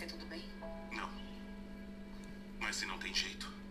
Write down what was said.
tudo bem? Não. Mas se não tem jeito,